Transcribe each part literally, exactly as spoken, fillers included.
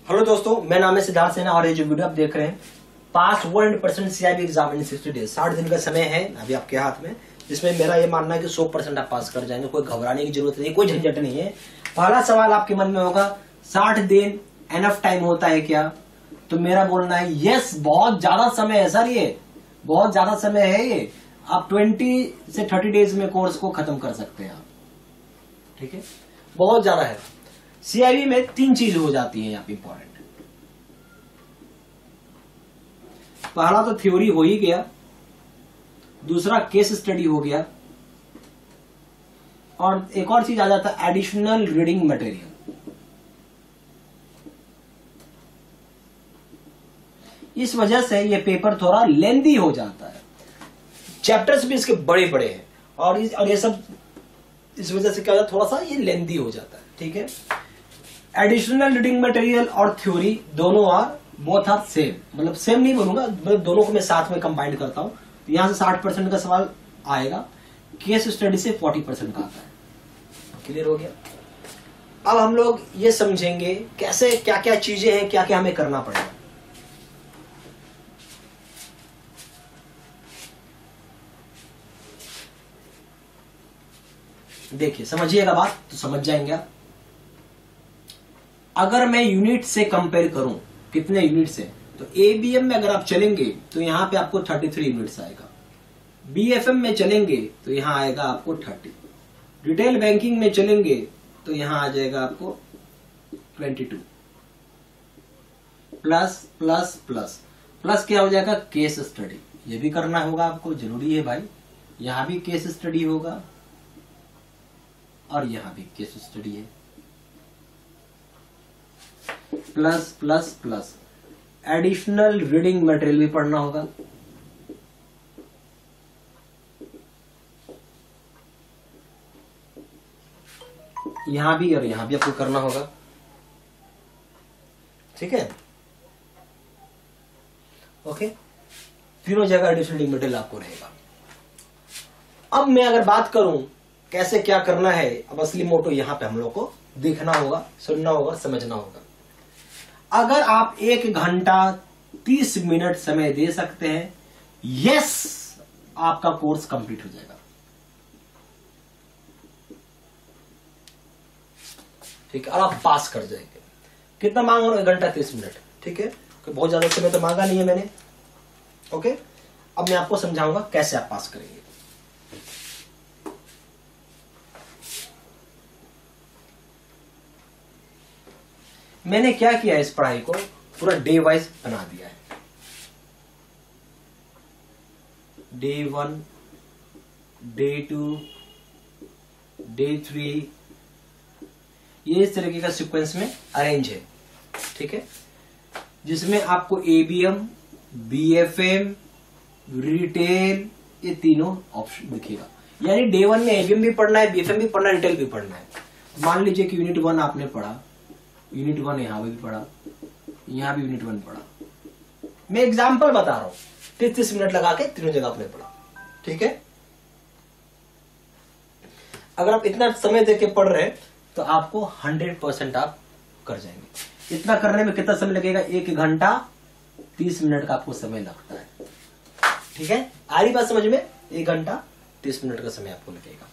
Hello दोस्तों, मैं नाम है सिद्धार्थ सेना और ये जो वीडियो आप देख रहे हैं pass one percent CIB exam in sixty days, साठ दिन का समय है अभी आपके हाथ में, जिसमें मेरा ये मानना है कि सौ परसेंट आप पास कर जाएंगे। कोई घबराने की जरूरत नहीं, कोई झंझट नहीं है। पहला सवाल आपके मन में होगा, साठ दिन एनफ टाइम होता है क्या? तो मेरा बोलना है यस, बहुत ज्यादा समय है सर, ये बहुत ज्यादा समय है। ये आप ट्वेंटी से थर्टी डेज में कोर्स को खत्म कर सकते हैं आप, ठीक है, बहुत ज्यादा है। सीआईबी में तीन चीज हो जाती है यहाँ पे इंपॉर्टेंट। पहला तो थ्योरी हो ही गया, दूसरा केस स्टडी हो गया, और एक और चीज आ जाता है एडिशनल रीडिंग मटेरियल। इस वजह से ये पेपर थोड़ा लेंदी हो जाता है, चैप्टर्स भी इसके बड़े बड़े हैं, और इस और ये सब इस वजह से क्या होता है, थोड़ा सा ये लेंदी हो जाता है, ठीक है। एडिशनल रीडिंग मटेरियल और थ्योरी दोनों आर बोथ आर सेम, मतलब सेम नहीं बोलूंगा, मतलब दोनों को मैं साथ में कंबाइन करता हूं। तो यहां से साठ परसेंट का सवाल आएगा, केस स्टडी से फोर्टी परसेंट का आता है। क्लियर हो गया? अब हम लोग ये समझेंगे कैसे, क्या क्या चीजें हैं, क्या क्या हमें करना पड़ेगा। देखिए, समझिएगा बात तो समझ जाएंगे आप। अगर मैं यूनिट से कंपेयर करूं, कितने यूनिट से, तो एबीएम में अगर आप चलेंगे तो यहां पे आपको तैंतीस यूनिट्स आएगा। बीएफएम में चलेंगे तो यहां आएगा आपको तीस। रिटेल बैंकिंग में चलेंगे तो यहां आ जाएगा आपको बाईस। प्लस प्लस प्लस प्लस क्या हो जाएगा, केस स्टडी। ये भी करना होगा आपको, जरूरी है भाई। यहां भी केस स्टडी होगा और यहां भी केस स्टडी है। Plus plus plus additional reading material भी पढ़ना होगा। यहां भी और यहां भी आपको करना होगा, ठीक है, ओके। तीनों जगह एडिशनल रीडिंग मटेरियल आपको रहेगा। अब मैं अगर बात करूं कैसे क्या करना है, अब असली मोटो यहां पे हम लोग को देखना होगा, सुनना होगा, समझना होगा। अगर आप एक घंटा तीस मिनट समय दे सकते हैं, यस, आपका कोर्स कंप्लीट हो जाएगा, ठीक है, और आप पास कर जाएंगे। कितना मांग रहा हूं, एक घंटा तीस मिनट, ठीक है, बहुत ज्यादा समय तो मांगा नहीं है मैंने, ओके। अब मैं आपको समझाऊंगा कैसे आप पास करेंगे। मैंने क्या किया, इस पढ़ाई को पूरा डे वाइज बना दिया है। Day one, day two, day three, ये इस तरीके का सीक्वेंस में अरेंज है, ठीक है, जिसमें आपको एबीएम, बीएफएम, रिटेल, ये तीनों ऑप्शन दिखेगा। यानी डे वन में एबीएम भी पढ़ना है, बीएफएम भी पढ़ना है, रिटेल भी पढ़ना है। मान लीजिए कि यूनिट वन आपने पढ़ा, यूनिट वन यहां भी पढ़ा, यहां भी यूनिट वन पढ़ा। मैं एग्जाम्पल बता रहा हूं, तीस तीस मिनट लगा के तीनों जगह आपने पढ़ा, ठीक है। अगर आप इतना समय देके पढ़ रहे हैं तो आपको हंड्रेड परसेंट आप कर जाएंगे। इतना करने में कितना समय लगेगा, एक घंटा तीस मिनट का आपको समय लगता है, ठीक है। आ रही बात समझ में? एक घंटा तीस मिनट का समय आपको लगेगा।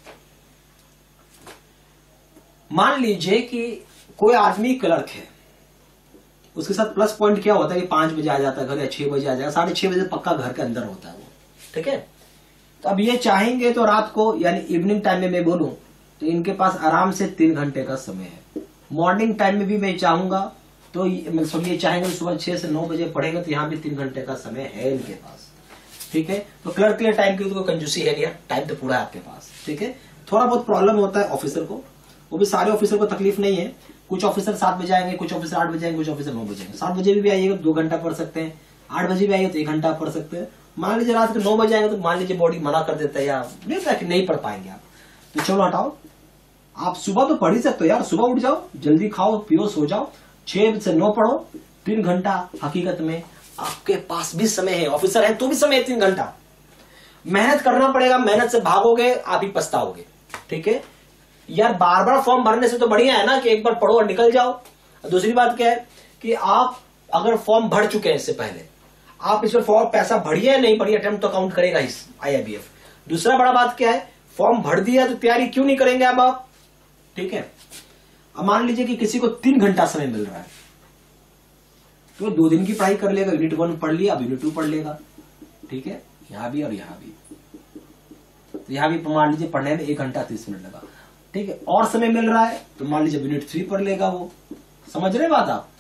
मान लीजिए कि कोई आदमी क्लर्क है, उसके साथ प्लस पॉइंट क्या होता है कि पांच बजे आ जाता है घर, या छह बजे आ जाएगा, साढ़े छह बजे पक्का घर के अंदर होता है वो, ठीक है। तो अब ये चाहेंगे तो रात को, यानी इवनिंग टाइम में मैं बोलूं तो इनके पास आराम से तीन घंटे का समय है। मॉर्निंग टाइम में भी मैं चाहूंगा तो सब ये चाहेंगे सुबह छह से नौ बजे पढ़ेंगे, तो यहाँ भी तीन घंटे का समय है इनके पास, ठीक है। तो क्लर्क के लिए टाइम की तो कोई कंजूसी है नहीं, टाइम तो पूरा है आपके पास, ठीक है। थोड़ा बहुत प्रॉब्लम होता है ऑफिसर को, वो भी सारे ऑफिसर को तकलीफ नहीं है। कुछ ऑफिसर सात बजे आएंगे, कुछ ऑफिसर आठ बजे आएंगे, कुछ ऑफिसर नौ बजे आएंगे। सात बजे भी आइएगा दो घंटा पढ़ सकते हैं, आठ बजे भी आइए तो एक घंटा पढ़ सकते हैं। मान लीजिए रात के नौ बजे आएंगे तो मान लीजिए बॉडी मना कर देता है या नहीं, नहीं पढ़ पाएंगे आप, तो चलो हटाओ, आप सुबह तो पढ़ ही सकते हो यार। सुबह उठ जाओ, जल्दी खाओ पियो, सो जाओ, छह से नौ पढ़ो, तीन घंटा हकीकत में आपके पास भी समय है। ऑफिसर है तो भी समय है, तीन घंटा मेहनत करना पड़ेगा, मेहनत से भागोगे आप ही पछताओगे, ठीक है यार। बार बार फॉर्म भरने से तो बढ़िया है ना कि एक बार पढ़ो और निकल जाओ। दूसरी बात क्या है कि आप अगर फॉर्म भर चुके हैं इससे पहले, आप इसमें फॉर्म पैसा भरिए या नहीं भरिए, अटेम्प्ट तो काउंट करेगा इस आई आई बी एफ। दूसरा बड़ा बात क्या है, फॉर्म भर दिया तो तैयारी क्यों नहीं करेंगे अब आप, ठीक है। अब मान लीजिए कि किसी को तीन घंटा समय मिल रहा है, तो दो दिन की पढ़ाई कर लेगा, यूनिट वन पढ़ लिया, अब यूनिट टू पढ़ लेगा, ठीक है, यहां भी और यहां भी। तो यहां भी मान लीजिए पढ़ने में एक घंटा तीस मिनट लगा, ठीक है, और समय मिल रहा है तो मान लीजिए यूनिट थ्री पढ़ लेगा वो। समझ रहे बात आप,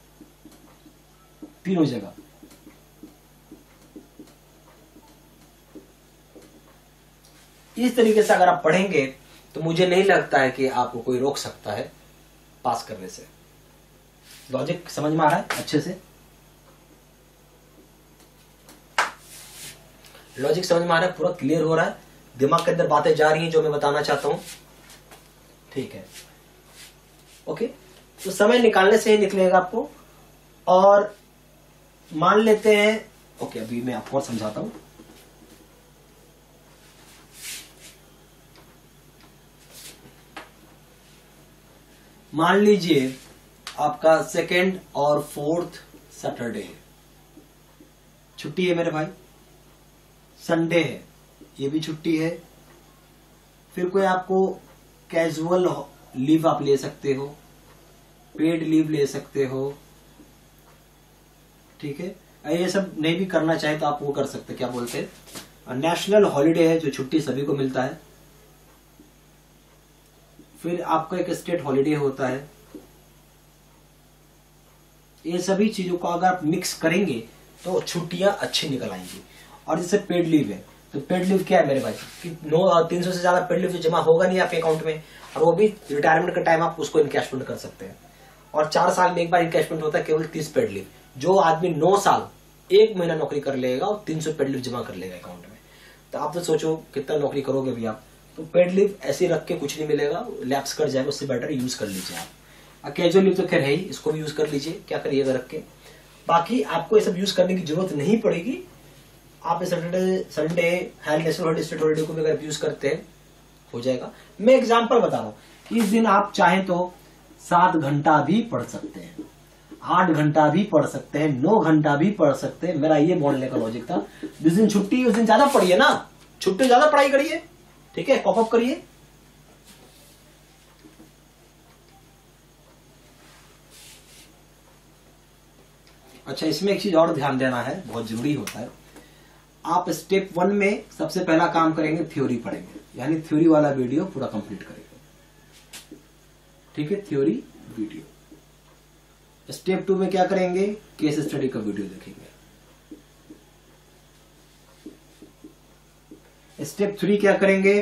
तीनों जगह। इस तरीके से अगर आप पढ़ेंगे तो मुझे नहीं लगता है कि आपको कोई रोक सकता है पास करने से। लॉजिक समझ में आ रहा है अच्छे से, लॉजिक समझ में आ रहा है, पूरा क्लियर हो रहा है, दिमाग के अंदर बातें जा रही हैं जो मैं बताना चाहता हूं, ठीक है, ओके। तो समय निकालने से ही निकलेगा आपको। और मान लेते हैं, ओके, अभी मैं आपको और समझाता हूं। मान लीजिए आपका सेकेंड और फोर्थ सैटरडे है, छुट्टी है मेरे भाई, संडे है, ये भी छुट्टी है। फिर कोई आपको कैजुअल लीव आप ले सकते हो, पेड लीव ले सकते हो, ठीक है। ये सब नहीं भी करना चाहे तो आप वो कर सकते, क्या बोलते हैं, नेशनल हॉलिडे है जो छुट्टी सभी को मिलता है। फिर आपका एक स्टेट हॉलिडे होता है। ये सभी चीजों को अगर आप मिक्स करेंगे तो छुट्टियां अच्छी निकल आएंगी। और जैसे पेड लीव है, तो पेड लीव क्या है मेरे भाई कि नौ तीन सौ से ज्यादा पेड लीव तो जमा होगा नहीं आपके अकाउंट में, और वो भी रिटायरमेंट के टाइम आप उसको इनकैशमेंट कर सकते हैं। और चार साल में एक बार इनकैशमेंट होता है केवल तीस पेड लीव। जो आदमी नौ साल एक महीना नौकरी कर लेगा और तीन सौ पेड लीव जमा कर लेगा अकाउंट में। तो आप तो सोचो कितना नौकरी करोगे भी आप। तो पेड लीव ऐसे रख के कुछ नहीं मिलेगा, लैप्स कर जाएगा, उससे बेटर यूज कर लीजिए आप। कैजुअल लीव तो खैर है ही, इसको भी यूज कर लीजिए, क्या करिएगा रख के। बाकी आपको ये सब यूज करने की जरूरत नहीं पड़ेगी। आप सैटरडे संडे है नेशनल हॉलिडे स्टेट हॉलिडे को भी अगर यूज करते हैं हो जाएगा। मैं एग्जांपल बता रहा हूं कि इस दिन आप चाहें तो सात घंटा भी पढ़ सकते हैं, आठ घंटा भी पढ़ सकते हैं, नौ घंटा भी पढ़ सकते हैं। मेरा ये बोलने का लॉजिक था। जिस दिन छुट्टी उस दिन ज्यादा पढ़िए ना, छुट्टी ज्यादा पढ़ाई करिए, ठीक है, कॉप अप करिए। अच्छा, इसमें एक चीज और ध्यान देना है, बहुत जरूरी होता है। आप स्टेप वन में सबसे पहला काम करेंगे, थ्योरी पढ़ेंगे, यानी थ्योरी वाला वीडियो पूरा कंप्लीट करेंगे, ठीक है, थ्योरी वीडियो। स्टेप टू में क्या करेंगे, केस स्टडी का वीडियो देखेंगे। स्टेप थ्री क्या करेंगे,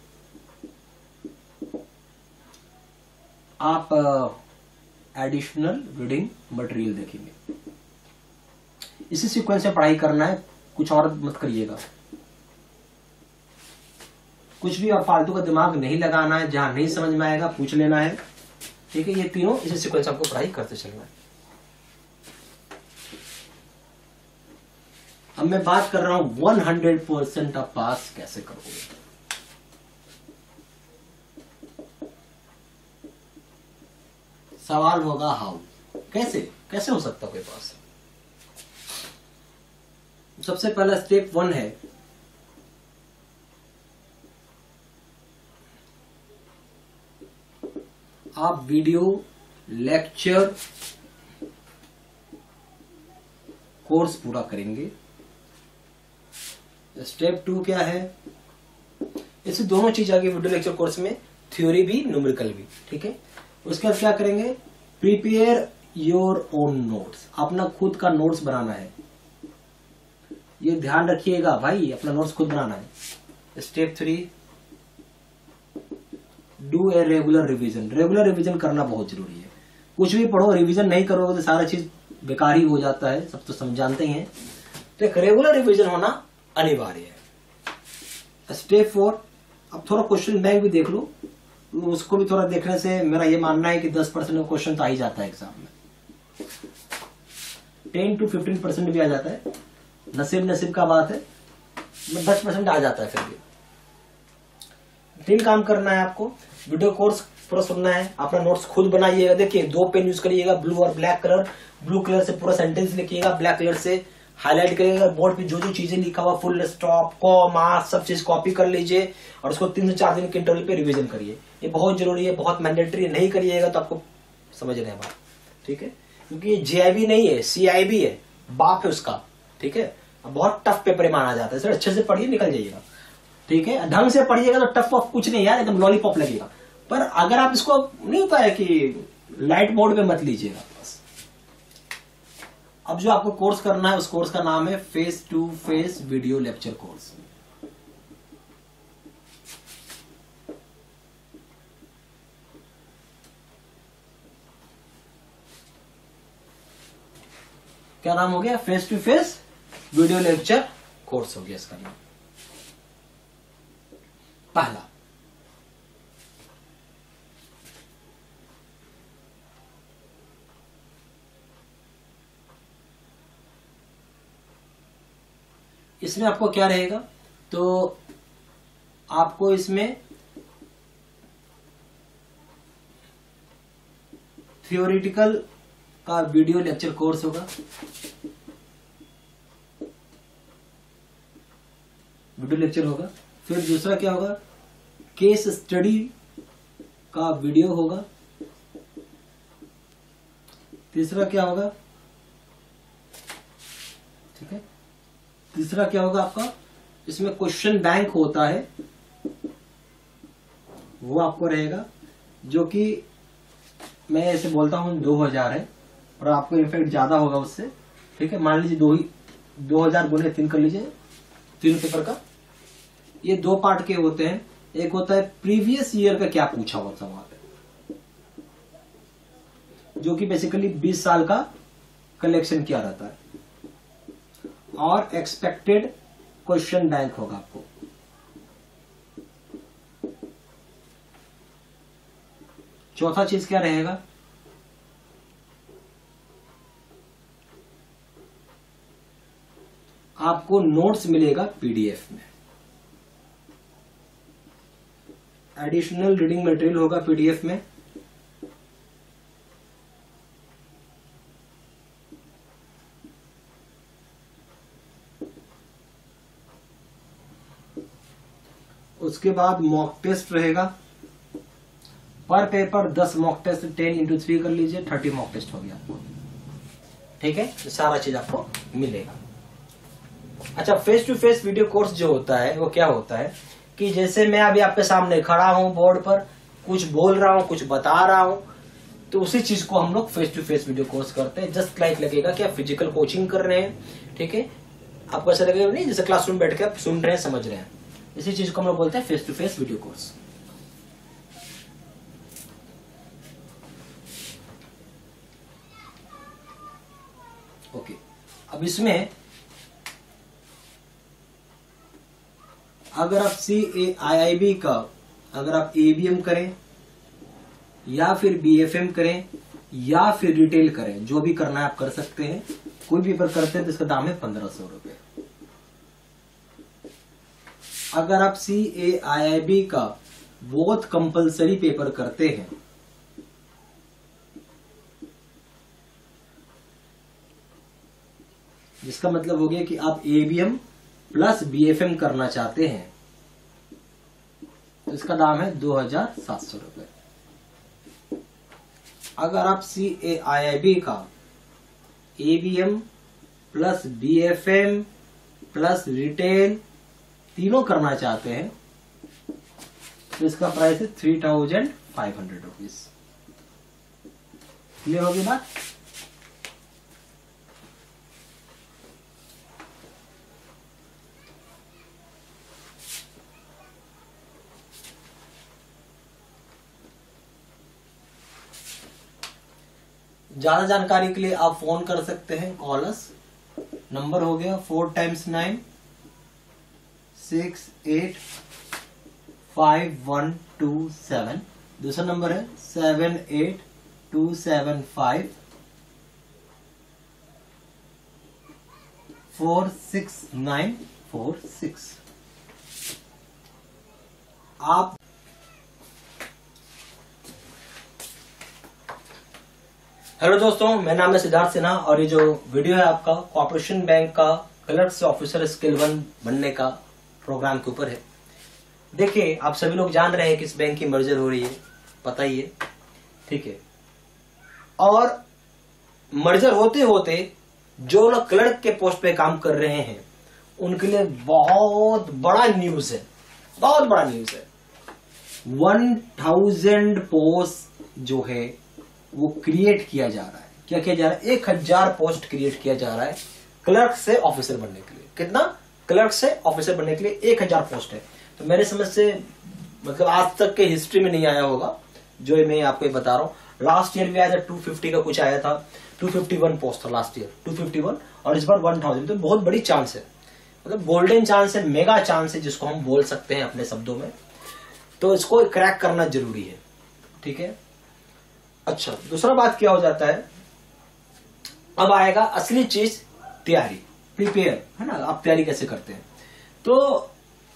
आप एडिशनल रीडिंग मटेरियल देखेंगे। इसी सीक्वेंस में पढ़ाई करना है, कुछ और मत करिएगा, कुछ भी और फालतू का दिमाग नहीं लगाना है। जहां नहीं समझ में आएगा पूछ लेना है, ठीक है। ये तीनों इसी सीक्वेंस आपको पढ़ाई करते चलना है। अब मैं बात कर रहा हूं हंड्रेड परसेंट आप पास कैसे करोगे। सवाल होगा हाउ, कैसे कैसे हो सकता कोई पास। सबसे पहला स्टेप वन है, आप वीडियो लेक्चर कोर्स पूरा करेंगे। स्टेप टू क्या है, इससे दोनों चीज आ गई वीडियो लेक्चर कोर्स में, थ्योरी भी न्यूमेरिकल भी, ठीक है। उसके बाद क्या करेंगे, प्रिपेयर योर ओन नोट्स, अपना खुद का नोट्स बनाना है। ये ध्यान रखिएगा भाई, अपना नोट्स खुद बनाना है। Step three, do a regular revision. Regular revision करना बहुत जरूरी है। कुछ भी पढ़ो, रिवीजन नहीं करोगे तो सारा चीज बेकार ही हो जाता है, सब तो समझाते ही हैं। तो एक रेगुलर रिवीजन होना अनिवार्य है। स्टेप फोर, अब थोड़ा क्वेश्चन बैंक भी देख लो, उसको भी थोड़ा देखने से मेरा ये मानना है कि दस परसेंट का क्वेश्चन तो आ ही जाता है एग्जाम में, टेन टू फिफ्टीन परसेंट भी आ जाता है। नसीब नसीब का बात है, दस परसेंट आ जाता है। फिर भी तीन काम करना है आपको, वीडियो कोर्स पूरा सुनना है। अपना नोट्स खुद बनाइएगा। देखिए दो पेन यूज करिएगा, ब्लू और ब्लैक कलर। ब्लू कलर से पूरा सेंटेंस लिखिएगा, ब्लैक कलर से हाईलाइट करिएगा। बोर्ड पे जो जो चीजें लिखा हुआ, फुल स्टॉप, कॉमा, सब चीज कॉपी कर लीजिए और उसको तीन से चार दिन के इंटरवल पे रिवीजन करिए। ये बहुत जरूरी है, बहुत मैंडेटरी। नहीं करिएगा तो आपको समझ रहे हैं बात, ठीक है? क्योंकि ये जेआईबी नहीं है, सीआईबी है, बाप है उसका, ठीक है? बहुत टफ पेपर माना जाता है। सर अच्छे से पढ़िए, निकल जाइएगा, ठीक है? ढंग से पढ़िएगा तो टफ वफ कुछ नहीं यार, एकदम लॉलीपॉप लगेगा। पर अगर आप इसको नहीं होता है कि लाइट मोड पे मत लीजिएगा बस। अब जो आपको कोर्स करना है उस कोर्स का नाम है face to face video lecture course. क्या नाम हो गया? Face to face video lecture course हो गया इसका नाम। पहला, इसमें आपको क्या रहेगा? तो आपको इसमें थियोरिटिकल का वीडियो लेक्चर कोर्स होगा, वीडियो लेक्चर होगा। फिर दूसरा क्या होगा? केस स्टडी का वीडियो होगा। तीसरा क्या होगा? ठीक है, तीसरा क्या होगा आपका? इसमें क्वेश्चन बैंक होता है, वो आपको रहेगा, जो कि मैं ऐसे बोलता हूं दो हजार है और आपको इनफेक्ट ज्यादा होगा उससे, ठीक है? मान लीजिए दो ही दो हजार गुने तीन कर लीजिए, तीन पेपर का। ये दो पार्ट के होते हैं। एक होता है प्रीवियस ईयर का क्या पूछा हुआ सवाल है, जो कि बेसिकली बीस साल का कलेक्शन किया रहता है, और एक्सपेक्टेड क्वेश्चन बैंक होगा आपको। चौथा चीज क्या रहेगा? आपको नोट्स मिलेगा पीडीएफ में, एडिशनल रीडिंग मटेरियल होगा पीडीएफ में। उसके बाद मॉक टेस्ट रहेगा। पर पेपर दस mock test, ten into three कर लीजिए, थर्टी मॉक टेस्ट हो गया आपको, ठीक है? तो सारा चीज आपको मिलेगा। अच्छा, face to face video course जो होता है वो क्या होता है कि जैसे मैं अभी आपके सामने खड़ा हूं, बोर्ड पर कुछ बोल रहा हूं, कुछ बता रहा हूं, तो उसी चीज को हम लोग face to face video course करते हैं। जस्ट लाइक लगेगा कि आप फिजिकल कोचिंग कर रहे हैं, ठीक है? आपको ऐसा लगेगा नहीं जैसे क्लासरूम बैठ के आप सुन रहे हैं, समझ रहे हैं। इसी चीज को हम लोग बोलते हैं face to face video course. Okay, अब इसमें अगर आप C A I I B का अगर आप ए बी एम करें या फिर बी एफ एम करें या फिर रिटेल करें, जो भी करना है आप कर सकते हैं। कोई भी पेपर करते हैं तो इसका दाम है पंद्रह सौ रुपए। अगर आप C A I I B का बोथ कंपलसरी पेपर करते हैं, जिसका मतलब हो गया कि आप A B M plus B F M करना चाहते हैं, तो इसका दाम है दो हजार सात सौ रुपए। अगर आप C A I I B का A B M plus B F M plus retail तीनों करना चाहते हैं, तो इसका प्राइस है three thousand five hundred rupees. Clear होगी बात? ज्यादा जानकारी के लिए आप फोन कर सकते हैं, कॉलर्स नंबर हो गया four times nine six eight five one two seven. दूसरा नंबर है seven eight two seven five four six nine four six. आप हेलो दोस्तों, मेरा नाम है सिद्धार्थ सिन्हा और ये जो वीडियो है आपका कॉर्पोरेशन बैंक का क्लर्क से ऑफिसर स्किल वन बनने का प्रोग्राम के ऊपर है। देखिए, आप सभी लोग जान रहे हैं कि इस बैंक की मर्जर हो रही है, पता ही है, ठीक है। और मर्जर होते होते जो लोग क्लर्क के पोस्ट पे काम कर रहे हैं उनके लिए बहुत बड़ा न्यूज है, बहुत बड़ा न्यूज है। वन थाउजेंड पोस्ट जो है वो क्रिएट किया जा रहा है। क्या किया जा रहा है? एक हजार पोस्ट क्रिएट किया जा रहा है क्लर्क से ऑफिसर बनने के लिए। कितना? क्लर्क से ऑफिसर बनने के लिए एक हजार पोस्ट है। तो मेरे समझ से मतलब आज तक के हिस्ट्री में नहीं आया होगा जो मैं आपको बता रहा हूं। लास्ट ईयर भी आया था, टू फिफ्टी का कुछ आया था, टू फिफ्टी वन पोस्ट था last year, two fifty one, और इस बार वन थाउजेंड। तो बहुत बड़ी चांस है, मतलब गोल्डन चांस है, मेगा चांस है जिसको हम बोल सकते हैं अपने शब्दों में। तो इसको क्रैक करना जरूरी है, ठीक है। अच्छा, दूसरा बात क्या हो जाता है, अब आएगा असली चीज, तैयारी, प्रिपेयर, है ना। आप तैयारी कैसे करते हैं? तो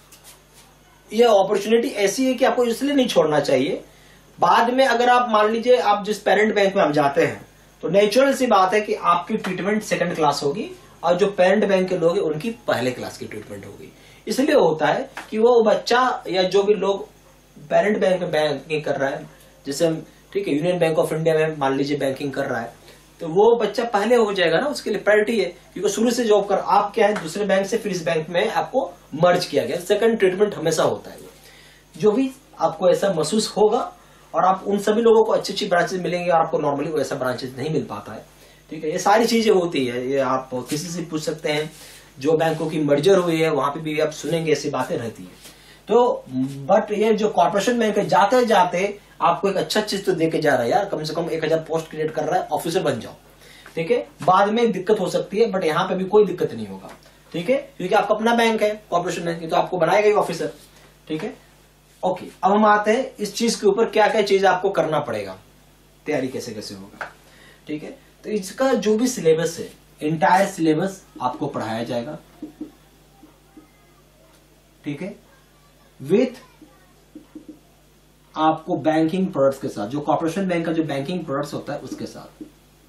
ये अपॉर्चुनिटी ऐसी है कि आपको इसलिए नहीं छोड़ना चाहिए। बाद में अगर आप मान लीजिए आप जिस पेरेंट बैंक में हम जाते हैं तो नेचुरल सी बात है कि आपकी ट्रीटमेंट सेकंड क्लास होगी और जो पेरेंट बैंक के लोग हैं उनकी पहले क्लास की ट्रीटमेंट होगी। इसलिए होता है कि वो बच्चा या जो भी लोग पेरेंट बैंक में बैंकिंग कर रहा है, जैसे ठीक है यूनियन बैंक ऑफ इंडिया में मान लीजिए बैंकिंग कर रहा है, तो वो बच्चा पहले हो जाएगा ना, उसके लिए प्रायोरिटी है क्योंकि शुरू से जॉब कर, आप क्या है दूसरे बैंक से फिर इस बैंक में आपको मर्ज किया गया, सेकंड ट्रीटमेंट हमेशा होता है। जो भी आपको ऐसा महसूस होगा और आप उन सभी लोगों को अच्छी अच्छी ब्रांचेस मिलेंगे और आपको नॉर्मली वैसा ब्रांचेस नहीं मिल पाता है, ठीक है। ये सारी चीजें होती है, ये आप किसी से पूछ सकते हैं, जो बैंकों की मर्जर हुई है वहां पे भी आप सुनेंगे, ऐसी बातें रहती है। तो बट ये जो कॉर्पोरेशन बैंक है, जाते जाते आपको एक अच्छा चीज तो देके जा रहा है यार, कम से कम एक हजार पोस्ट क्रिएट कर रहा है, ऑफिसर बन जाओ, ठीक है। बाद में दिक्कत हो सकती है बट यहाँ पे भी कोई दिक्कत नहीं होगा, ठीक है, क्योंकि आपका अपना बैंक है कॉर्पोरेशन बैंक, तो आपको बनाएगा ही ऑफिसर, ठीक है। ओके, अब हम आते हैं इस चीज के ऊपर, क्या क्या चीज आपको करना पड़ेगा, तैयारी कैसे कैसे होगा, ठीक है। तो इसका जो भी सिलेबस है, इंटायर सिलेबस आपको पढ़ाया जाएगा, ठीक है, विथ आपको बैंकिंग प्रोडक्ट्स के साथ, जो कॉर्पोरेशन बैंक का जो बैंकिंग प्रोडक्ट्स होता है उसके साथ।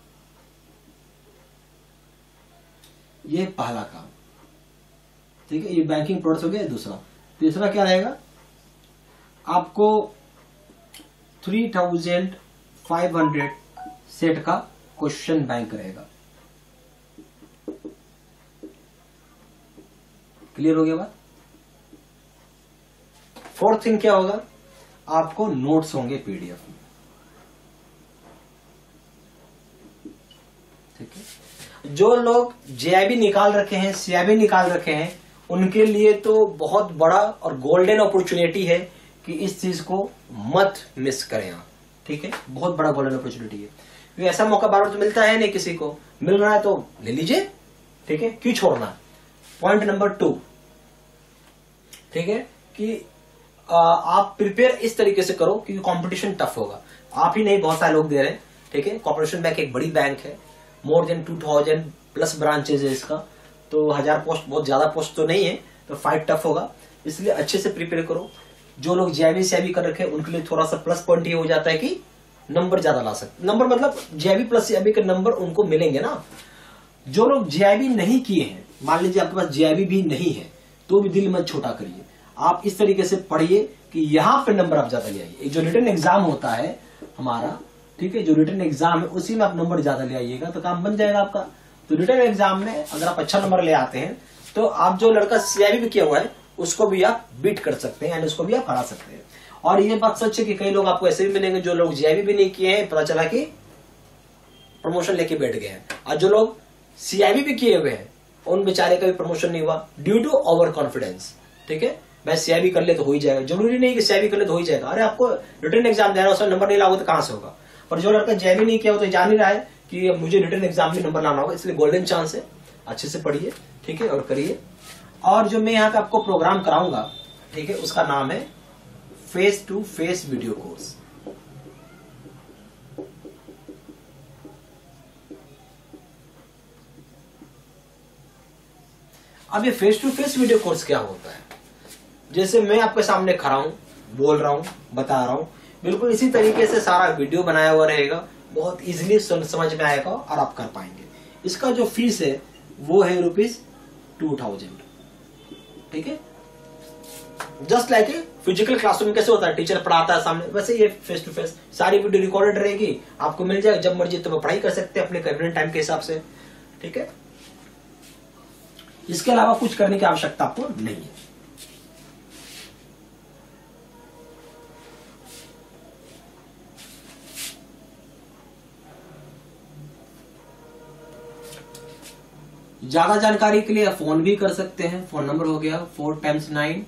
ये पहला काम, ठीक है, ये बैंकिंग प्रोडक्ट्स हो गया। दूसरा तीसरा क्या रहेगा, आपको three thousand five hundred set का क्वेश्चन बैंक रहेगा। क्लियर हो गया बात? फोर्थ थिंग क्या होगा, आपको नोट्स होंगे पीडीएफ में, ठीक है। जो लोग जेआईबी निकाल रखे हैं, सीआईबी निकाल रखे हैं, उनके लिए तो बहुत बड़ा और गोल्डन अपॉर्चुनिटी है कि इस चीज को मत मिस करें आप, ठीक है। बहुत बड़ा गोल्डन अपॉर्चुनिटी है, क्योंकि ऐसा मौका बार बार तो मिलता है नहीं, किसी को मिल रहा है तो ले लीजिए, ठीक है, क्यों छोड़ना। पॉइंट नंबर टू, ठीक है, कि आप प्रिपेयर इस तरीके से करो क्योंकि कंपटीशन टफ होगा। आप ही नहीं, बहुत सारे लोग दे रहे हैं, ठीक है। कॉर्पोरेशन बैंक एक बड़ी बैंक है, more than two thousand plus branches है इसका, तो हजार पोस्ट बहुत ज्यादा पोस्ट तो नहीं है, तो फाइट टफ होगा, इसलिए अच्छे से प्रिपेयर करो। जो लोग जेआईबी सीआईबी कर रखे हैं उनके लिए थोड़ा सा प्लस पॉइंट ये हो जाता है कि नंबर ज्यादा ला सकते, नंबर मतलब जेआईबी प्लस सीआईबी के नंबर उनको मिलेंगे ना। जो लोग जेआईबी नहीं किए हैं, मान लीजिए आपके पास जेआईबी भी नहीं है, तो भी दिल मत छोटा करिए, आप इस तरीके से पढ़िए कि यहां पे नंबर आप ज्यादा ले आइए। जो रिटन एग्जाम होता है हमारा, ठीक है, जो रिटन एग्जाम है उसी में आप नंबर ज्यादा ले आइएगा तो काम बन जाएगा आपका। तो रिटन एग्जाम में अगर आप अच्छा नंबर ले आते हैं तो आप जो लड़का सीआईबी भी किया हुआ है उसको भी आप बीट कर सकते हैं, यानी उसको भी आप हरा सकते हैं। और ये बात सच है कि कई लोग आपको ऐसे भी मिलेंगे जो लोग जेआईबी भी नहीं किए हैं, पता चला कि प्रमोशन लेके बैठ गए हैं, और जो लोग सीआईबी भी किए हुए हैं उन बेचारे का भी प्रमोशन नहीं हुआ ड्यू टू ओवर कॉन्फिडेंस, ठीक है। मैं सीआईबी कर ले तो हो ही जाएगा, जरूरी नहीं कि सीआईबी कर ले तो हो ही जाएगा। अरे आपको रिटन एग्जाम दे रहा है, उसमें नंबर नहीं लाओगे तो कहां से होगा। पर जो लड़का जेआईबी नहीं किया हो तो जान ही रहा है कि मुझे रिटन एग्जाम में नंबर लाना होगा, इसलिए गोल्डन चांस है, अच्छे से पढ़िए, ठीक है, और करिए। और जो मैं यहाँ पे आपको प्रोग्राम कराऊंगा, ठीक है, उसका नाम है face to face video course. अब ये face to face video course क्या होता है, जैसे मैं आपके सामने खड़ा हूं, बोल रहा हूं, बता रहा हूं, बिल्कुल इसी तरीके से सारा वीडियो बनाया हुआ रहेगा, बहुत इजीली समझ में आएगा और आप कर पाएंगे। इसका जो फीस है वो है रुपीज टू थाउजेंड। ठीक है, just like a physical classroom कैसे होता है, टीचर पढ़ाता है सामने, वैसे ये फेस टू फेस। सारी वीडियो रिकॉर्डेड रहेगी, आपको मिल जाएगा, जब मर्जी तो पढ़ाई कर सकते हैं अपने कन्वीनियंट टाइम के हिसाब से। ठीक है, इसके अलावा कुछ करने की आवश्यकता आपको नहीं है। ज्यादा जानकारी के लिए फोन भी कर सकते हैं। फोन नंबर हो गया four times nine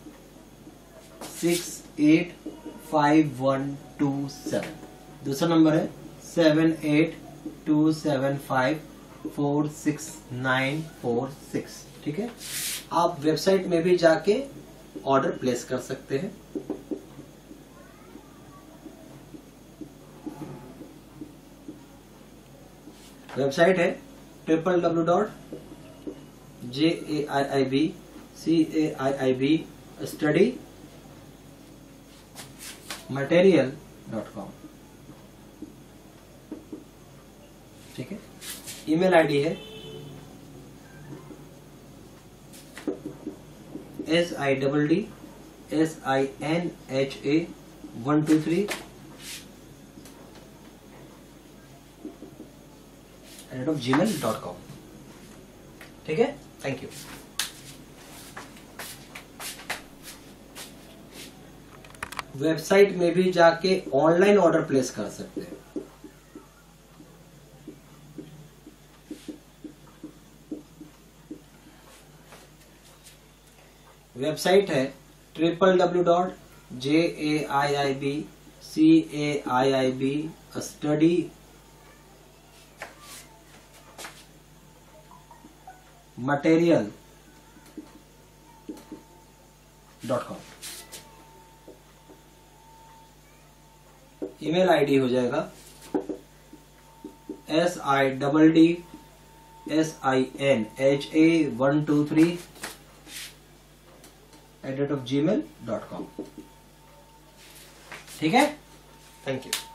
six eight five one two seven. दूसरा नंबर है seven eight two seven five four six nine four six. ठीक है, आप वेबसाइट में भी जाके ऑर्डर प्लेस कर सकते हैं। वेबसाइट है triple W dot J A I I B C A I I B study material dot com. ठीक है, ईमेल आईडी है S I double D S I N H A one two three at of gmail dot com. ठीक है, thank you. Website में भी जाके online order place कर सकते हैं। वेबसाइट है triple W dot J A I I B C A I I B study material dot com. Email ID हो जाएगा S I double D S I N H A one two three at rate of gmail dot com. ठीक है, thank you.